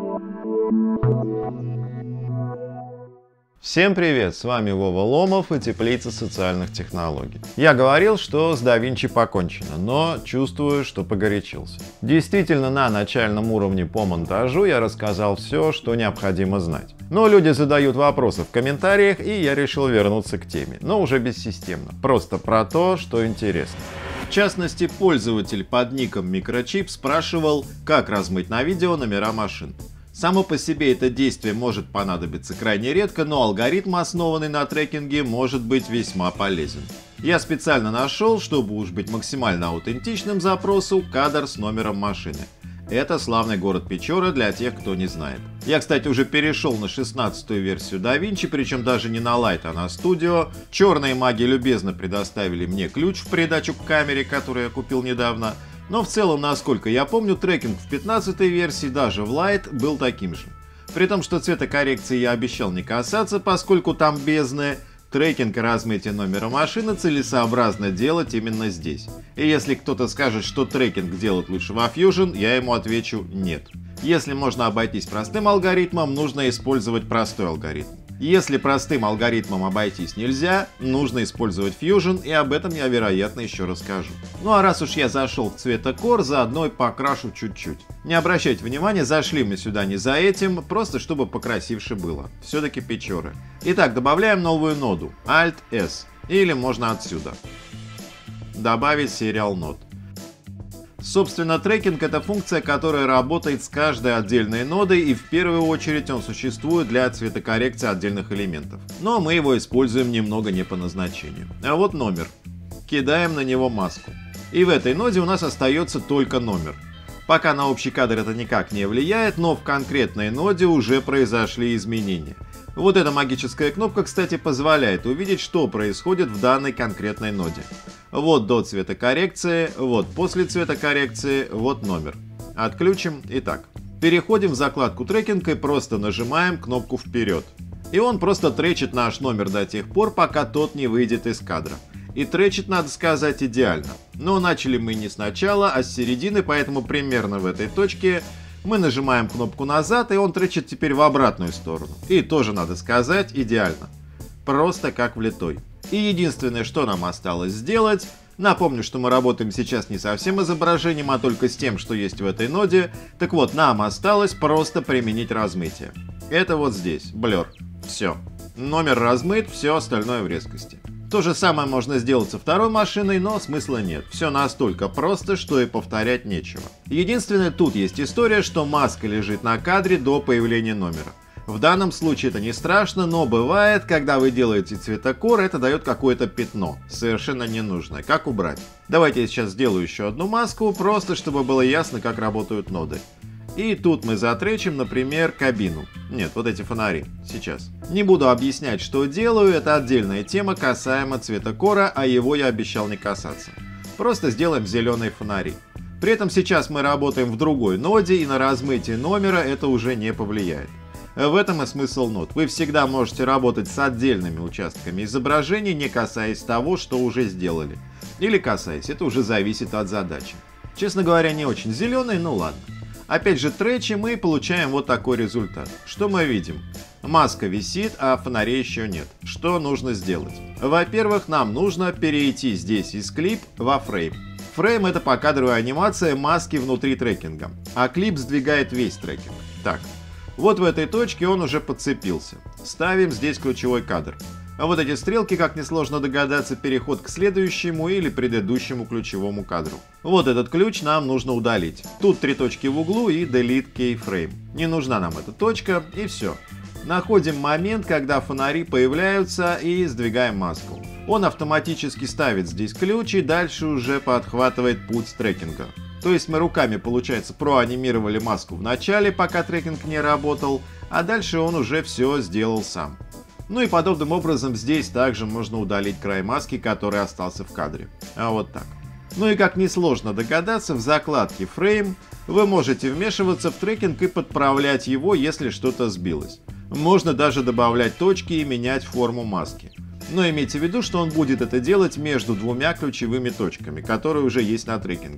Всем привет, с вами Вова Ломов и Теплица социальных технологий. Я говорил, что с DaVinci покончено, но чувствую, что погорячился. Действительно, на начальном уровне по монтажу я рассказал все, что необходимо знать. Но люди задают вопросы в комментариях, и я решил вернуться к теме, но уже бессистемно, просто про то, что интересно. В частности, пользователь под ником Microchip спрашивал, как размыть на видео номера машин. Само по себе это действие может понадобиться крайне редко, но алгоритм, основанный на трекинге, может быть весьма полезен. Я специально нашел, чтобы уж быть максимально аутентичным запросу, кадр с номером машины. Это славный город Печора для тех, кто не знает. Я, кстати, уже перешел на 16-ю версию DaVinci, причем даже не на Lite, а на Studio. Черные маги любезно предоставили мне ключ в придачу к камере, которую я купил недавно. Но в целом, насколько я помню, трекинг в 15-й версии, даже в Lite, был таким же. При том, что цветокоррекции я обещал не касаться, поскольку там бездны, трекинг и размытие номера машины целесообразно делать именно здесь. И если кто-то скажет, что трекинг делать лучше во Fusion, я ему отвечу нет. Если можно обойтись простым алгоритмом, нужно использовать простой алгоритм. Если простым алгоритмом обойтись нельзя, нужно использовать Fusion, и об этом я, вероятно, еще расскажу. Ну а раз уж я зашел в цветокор, заодно и покрашу чуть-чуть. Не обращайте внимания, зашли мы сюда не за этим, просто чтобы покрасивше было. Все-таки Печоры. Итак, добавляем новую ноду, Alt-S, или можно отсюда. Добавить Serial Node. Собственно, трекинг — это функция, которая работает с каждой отдельной нодой, и в первую очередь он существует для цветокоррекции отдельных элементов. Но мы его используем немного не по назначению. А вот номер. Кидаем на него маску. И в этой ноде у нас остается только номер. Пока на общий кадр это никак не влияет, но в конкретной ноде уже произошли изменения. Вот эта магическая кнопка, кстати, позволяет увидеть, что происходит в данной конкретной ноде. Вот до цветокоррекции, вот после цветокоррекции, вот номер. Отключим. Итак, переходим в закладку трекинг и просто нажимаем кнопку вперед. И он просто тречит наш номер до тех пор, пока тот не выйдет из кадра. И тречит, надо сказать, идеально. Но начали мы не сначала, а с середины, поэтому примерно в этой точке мы нажимаем кнопку назад, и он тречит теперь в обратную сторону. И тоже, надо сказать, идеально. Просто как влитой. И единственное, что нам осталось сделать, напомню, что мы работаем сейчас не со всем изображением, а только с тем, что есть в этой ноде. Так вот, нам осталось просто применить размытие. Это вот здесь, Blur. Все. Номер размыт, все остальное в резкости. То же самое можно сделать со второй машиной, но смысла нет. Все настолько просто, что и повторять нечего. Единственное, тут есть история, что маска лежит на кадре до появления номера. В данном случае это не страшно, но бывает, когда вы делаете цветокор, это дает какое-то пятно, совершенно ненужное. Как убрать? Давайте я сейчас сделаю еще одну маску, просто чтобы было ясно, как работают ноды. И тут мы затречим, например, кабину. Нет, вот эти фонари. Сейчас. Не буду объяснять, что делаю, это отдельная тема касаемо цветокора, а его я обещал не касаться. Просто сделаем зеленые фонари. При этом сейчас мы работаем в другой ноде, и на размытие номера это уже не повлияет. В этом и смысл нод. Вы всегда можете работать с отдельными участками изображений, не касаясь того, что уже сделали. Или касаясь, это уже зависит от задачи. Честно говоря, не очень зеленый, но ладно. Опять же тречим и получаем вот такой результат. Что мы видим? Маска висит, а фонарей еще нет. Что нужно сделать? Во-первых, нам нужно перейти здесь из клип во фрейм. Фрейм — это покадровая анимация маски внутри трекинга, а клип сдвигает весь трекинг. Так. Вот в этой точке он уже подцепился. Ставим здесь ключевой кадр. А вот эти стрелки, как несложно догадаться, переход к следующему или предыдущему ключевому кадру. Вот этот ключ нам нужно удалить. Тут 3 точки в углу и Delete Keyframe. Не нужна нам эта точка, и все. Находим момент, когда фонари появляются, и сдвигаем маску. Он автоматически ставит здесь ключ и дальше уже подхватывает путь трекинга. То есть мы руками, получается, проанимировали маску в начале, пока трекинг не работал, а дальше он уже все сделал сам. Ну и подобным образом здесь также можно удалить край маски, который остался в кадре. А вот так. Ну и как несложно догадаться, в закладке Frame вы можете вмешиваться в трекинг и подправлять его, если что-то сбилось. Можно даже добавлять точки и менять форму маски. Но имейте в виду, что он будет это делать между двумя ключевыми точками, которые уже есть на трекинге.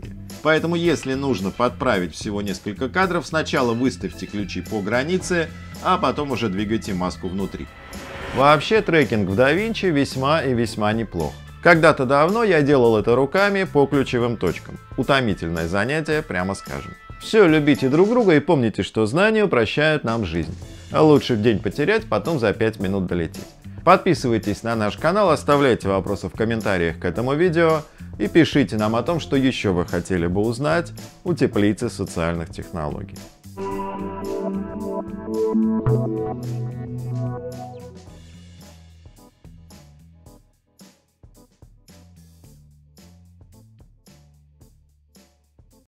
Поэтому, если нужно подправить всего несколько кадров, сначала выставьте ключи по границе, а потом уже двигайте маску внутри. Вообще, трекинг в DaVinci весьма и весьма неплох. Когда-то давно я делал это руками по ключевым точкам. Утомительное занятие, прямо скажем. Все, любите друг друга и помните, что знания упрощают нам жизнь. А лучше в день потерять, потом за 5 минут долететь. Подписывайтесь на наш канал, оставляйте вопросы в комментариях к этому видео и пишите нам о том, что еще вы хотели бы узнать у теплицы социальных технологий.